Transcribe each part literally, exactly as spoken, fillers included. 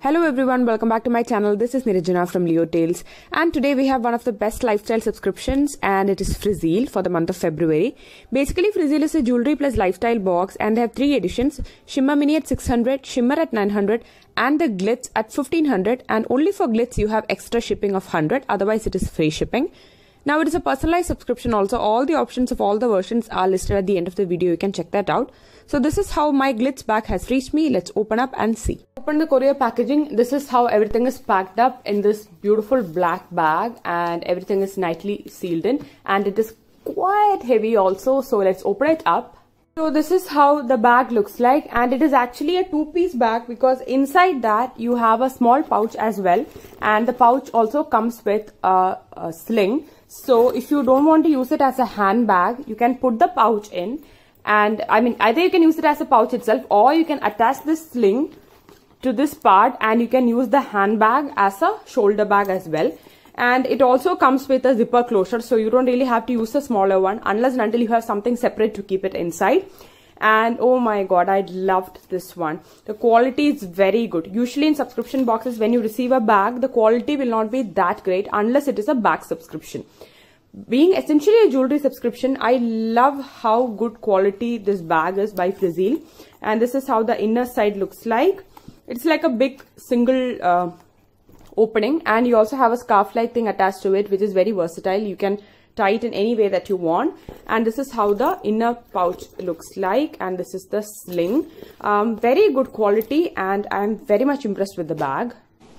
Hello everyone, welcome back to my channel. This is Niranjana from Leo Tales, and today we have one of the best lifestyle subscriptions, and it is Frizzeel for the month of February. Basically, Frizzeel is a jewelry plus lifestyle box, and they have three editions: Shimmer Mini at six hundred, Shimmer at nine hundred, and the Glitz at fifteen hundred. And only for Glitz you have extra shipping of one hundred, otherwise it is free shipping. Now it is a personalized subscription also. All the options of all the versions are listed at the end of the video. You can check that out. So this is how my Glitz bag has reached me. Let's open up and see. Open the courier packaging. This is how everything is packed up in this beautiful black bag, and everything is nicely sealed in, and it is quite heavy also. So let's open it up. So this is how the bag looks like, and it is actually a two-piece bag because inside that you have a small pouch as well, and the pouch also comes with a, a sling. So if you don't want to use it as a handbag, you can put the pouch in, and I mean either you can use it as a pouch itself, or you can attach this sling to this part and you can use the handbag as a shoulder bag as well. And it also comes with a zipper closure, so you don't really have to use a smaller one unless and until you have something separate to keep it inside. And oh my god, I loved this one. The quality is very good. Usually in subscription boxes, when you receive a bag, the quality will not be that great unless it is a bag subscription. Being essentially a jewelry subscription, I love how good quality this bag is by Frizzeel. And this is how the inner side looks like. It's like a big single uh, opening, and you also have a scarf like thing attached to it, which is very versatile. You can tie it in any way that you want. And this is how the inner pouch looks like, and this is the sling. Um, very good quality, and I'm very much impressed with the bag.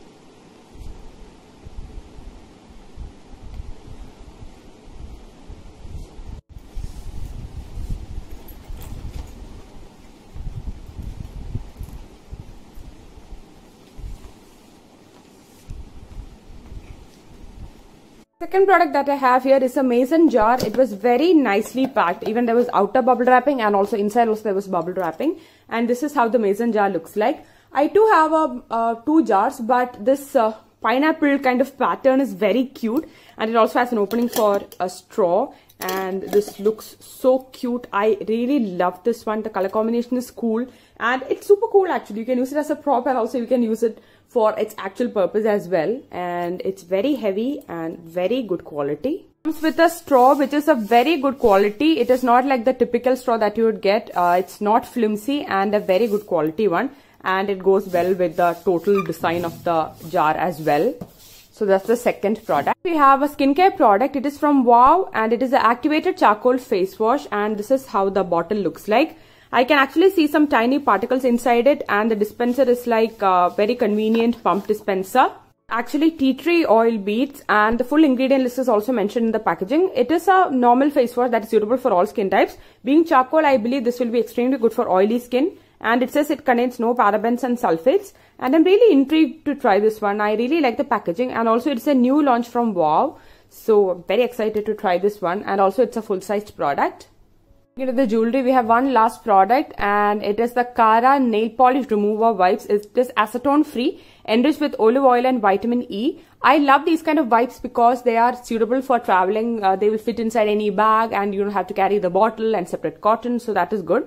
Second product that I have here is a mason jar. It was very nicely packed. Even there was outer bubble wrapping, and also inside also there was bubble wrapping. And this is how the mason jar looks like. I do have a uh, two jars, but this uh, pineapple kind of pattern is very cute, and it also has an opening for a straw. And this looks so cute. I really love this one. The color combination is cool, and it's super cool actually. You can use it as a prop, and also you can use it for its actual purpose as well. And it's very heavy and very good quality. Comes with a straw which is a very good quality. It is not like the typical straw that you would get. Uh, it's not flimsy, and a very good quality one. And it goes well with the total design of the jar as well. So that's the second product. We have a skincare product. It is from Wow, and it is an activated charcoal face wash, and this is how the bottle looks like. I can actually see some tiny particles inside it, and the dispenser is like a very convenient pump dispenser. Actually tea tree oil beads, and the full ingredient list is also mentioned in the packaging. It is a normal face wash that is suitable for all skin types. Being charcoal, I believe this will be extremely good for oily skin. And it says it contains no parabens and sulfates. And I'm really intrigued to try this one. I really like the packaging, and also it's a new launch from Wow. So I'm very excited to try this one, and also it's a full-sized product. Into the jewelry, we have one last product, and it is the Kara Nail Polish Remover Wipes. It is acetone free, enriched with olive oil and vitamin E. I love these kind of wipes because they are suitable for traveling. Uh, they will fit inside any bag, and you don't have to carry the bottle and separate cotton, so that is good.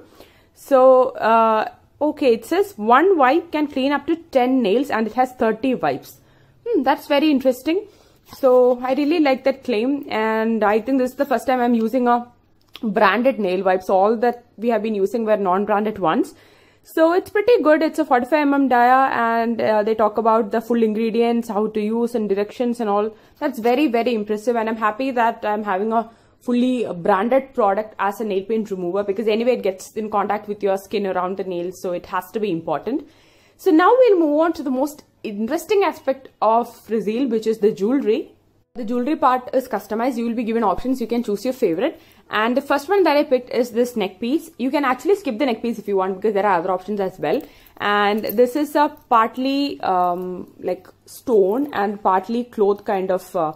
So, uh, okay, it says one wipe can clean up to ten nails, and it has thirty wipes. Hmm, that's very interesting. So, I really like that claim, and I think this is the first time I'm using a branded nail wipes. All that we have been using were non-branded ones. So it's pretty good. It's a forty-five millimeter dia, and uh, they talk about the full ingredients, how to use, and directions and all. That's very, very impressive, and I'm happy that I'm having a fully branded product as a nail paint remover, because anyway it gets in contact with your skin around the nails, so it has to be important. So now we'll move on to the most interesting aspect of Frizzeel, which is the jewelry. The jewelry part is customized. You will be given options. You can choose your favorite. And the first one that I picked is this neck piece. You can actually skip the neck piece if you want, because there are other options as well. And this is a partly um, like stone and partly cloth kind of uh,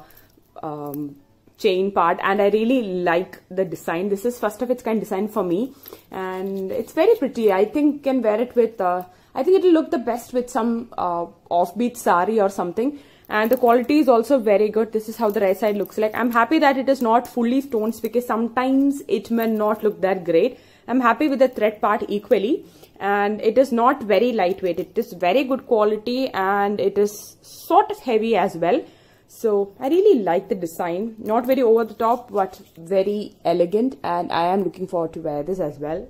um, chain part, and I really like the design. This is first of its kind design for me, and it's very pretty. I think you can wear it with, uh, I think it will look the best with some uh, offbeat sari or something. And the quality is also very good. This is how the right side looks like. I'm happy that it is not fully stones, because sometimes it may not look that great. I'm happy with the thread part equally, and it is not very lightweight. It is very good quality and it is sort of heavy as well. So I really like the design, not very over the top but very elegant, and I am looking forward to wear this as well.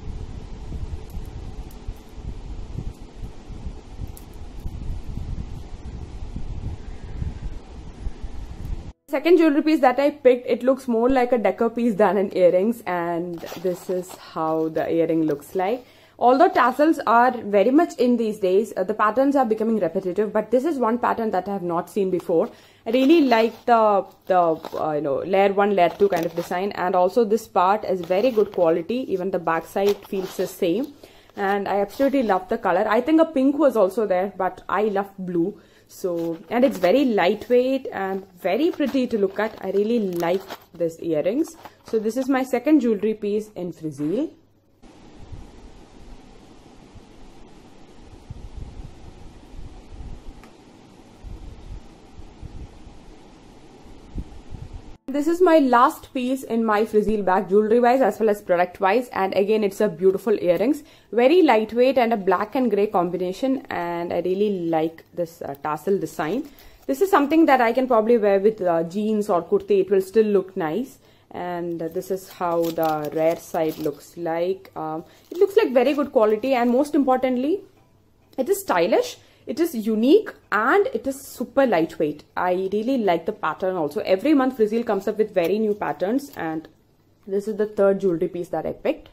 Second jewelry piece that I picked, it looks more like a decor piece than an earrings, and this is how the earring looks like. Although tassels are very much in these days, uh, the patterns are becoming repetitive, but this is one pattern that I have not seen before. I really like the the uh, you know layer one, layer two kind of design, and also this part is very good quality. Even the back side feels the same, and I absolutely love the color. I think a pink was also there, but I love blue. So, and it's very lightweight and very pretty to look at. I really like this earrings. So this is my second jewelry piece in Frizzeel. This is my last piece in my Frizzeel bag, jewelry wise as well as product wise, and again it's a beautiful earrings, very lightweight and a black and grey combination, and I really like this uh, tassel design. This is something that I can probably wear with uh, jeans or kurti. It will still look nice, and uh, this is how the rear side looks like. Um, it looks like very good quality, and most importantly it is stylish. It is unique and it is super lightweight. I really like the pattern also. Every month Frizzeel comes up with very new patterns, and this is the third jewelry piece that I picked.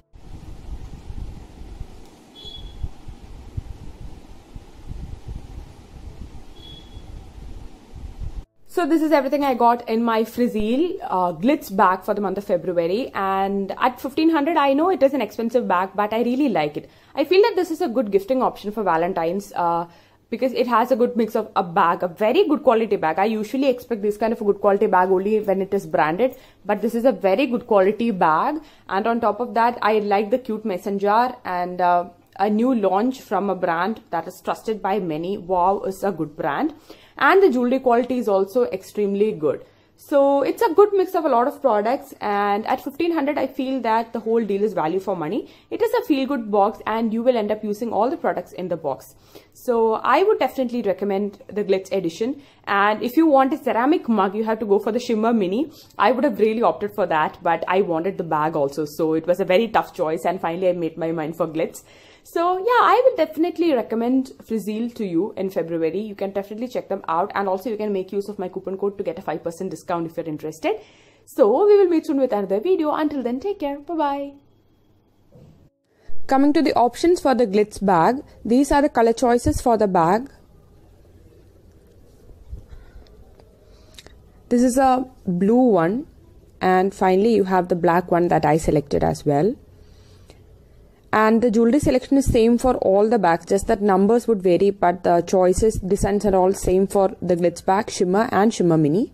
So this is everything I got in my Frizzeel uh, glitz bag for the month of February, and at fifteen hundred I know it is an expensive bag, but I really like it. I feel that this is a good gifting option for Valentine's. Uh, because it has a good mix of a bag, a very good quality bag. I usually expect this kind of a good quality bag only when it is branded, but this is a very good quality bag. And on top of that, I like the cute mason jar, and uh, a new launch from a brand that is trusted by many. Wow is a good brand, and the jewelry quality is also extremely good. So it's a good mix of a lot of products, and at fifteen hundred I feel that the whole deal is value for money. It is a feel good box and you will end up using all the products in the box. So I would definitely recommend the Glitz edition, and if you want a ceramic mug you have to go for the Shimmer Mini. I would have really opted for that, but I wanted the bag also, so it was a very tough choice, and finally I made my mind for Glitz. So yeah, I would definitely recommend Frizzeel to you in February. You can definitely check them out, and also you can make use of my coupon code to get a five percent discount if you're interested. So we will meet soon with another video. Until then, take care. Bye-bye. Coming to the options for the Glitz bag, these are the color choices for the bag. This is a blue one, and finally you have the black one that I selected as well. And the jewelry selection is same for all the bags, just that numbers would vary, but the choices, designs are all same for the Glitz bag, Shimmer and Shimmer Mini.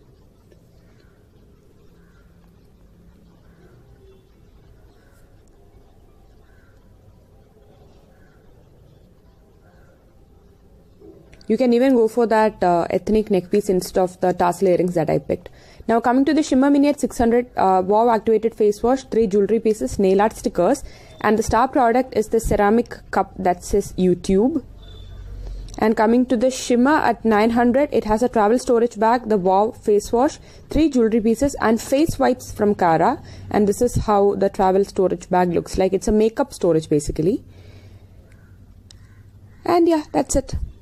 You can even go for that uh, ethnic neck piece instead of the tassel earrings that I picked. Now coming to the Shimmer Mini at six hundred, uh, wow activated face wash, three jewelry pieces, nail art stickers, and the star product is the ceramic cup that says YouTube. And coming to the Shimmer at nine hundred, it has a travel storage bag, the wow face wash, three jewelry pieces, and face wipes from Cara. And this is how the travel storage bag looks like. It's a makeup storage basically. And yeah, that's it.